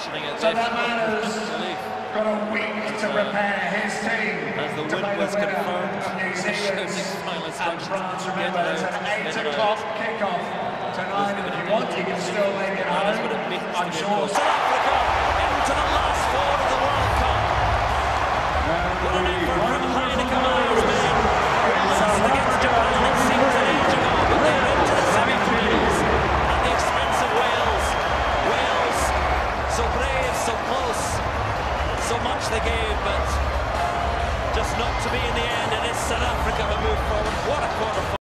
mentioning it. So that man has got a week to prepare his team. As the win was confirmed, New Zealand final and France. Remember, it's an 8 o'clock kickoff tonight. If you want, you can still make it home. I'm sure. South Africa into the last four of the World Cup. What an effort from Heyneke Meyer's men. Lost against Japan, it seems an age ago, but they're into the semi-finals at the expense of Wales. Wales, so brave, so close, so much they gave, but just not to be in the end. It is South Africa who move forward. What a quarter-final.